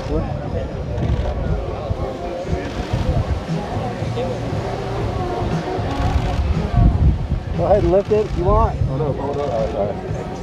Go ahead and lift it if you want. Oh no, hold on. All right.